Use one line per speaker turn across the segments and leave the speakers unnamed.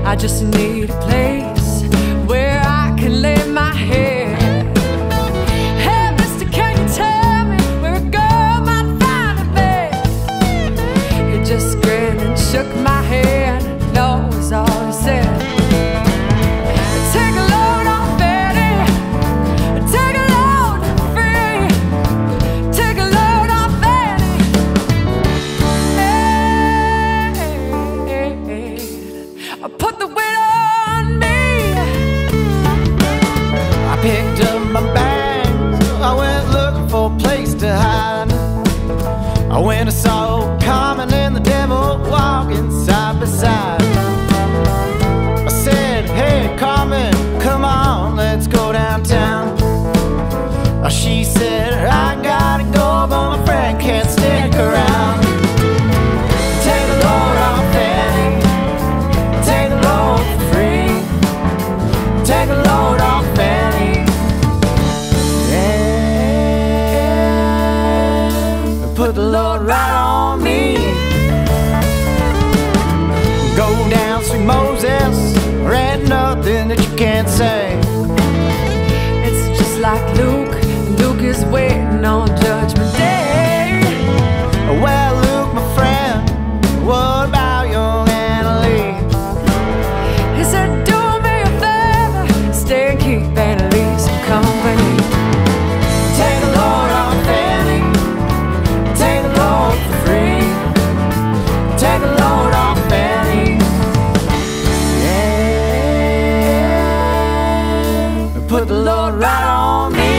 I just need a place where I can lay my head. Hey, mister, can you tell me where a girl might find a bed? He just grinned and shook my hand. No was all he said. Take a load off Fanny, take a load free, take a load off Fanny. Hey, put the weight on me.
I picked up my bags, I went looking for a place to hide. I went and saw old Carmen and the devil walking side by side. I said, hey Carmen, come on, let's go downtown. She said, I gotta go, but my friend can't stick around. Take a load off Fanny, take a load for free, take a load off Fanny. Yeah, put the load right on me. Go down, sweet Moses, there ain't nothing that you can't say.
It's just like Luke, Luke is waiting on Judgment Day.
Well, Luke, my friend, what about young Anna Lee?
He said, do me a favor, stay and keep Anna Lee some company.
Take a load off Fanny, take a load for free, take a load off Fanny. Yeah, put the load right on me.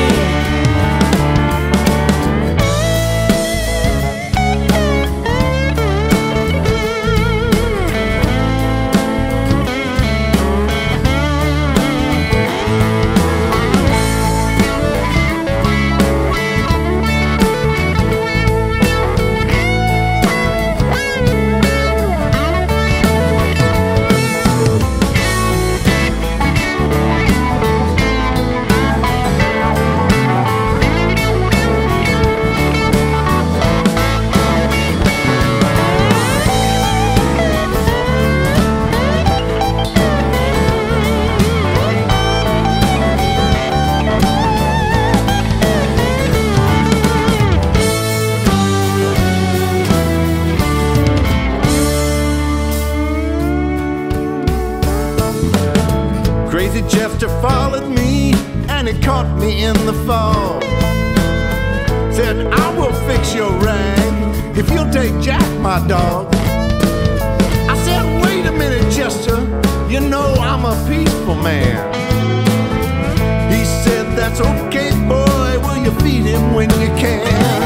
Crazy Chester followed me and he caught me in the fall. Said, I will fix your rag if you'll take Jack, my dog. I said, wait a minute, Chester, you know I'm a peaceful man. He said, that's okay, boy, will you feed him when you can?